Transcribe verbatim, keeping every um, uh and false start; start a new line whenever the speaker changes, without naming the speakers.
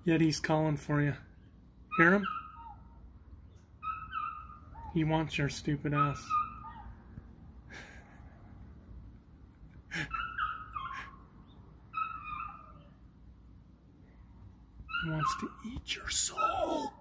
Yeti's calling for you. Hear him? He wants your stupid ass. He wants to eat your soul.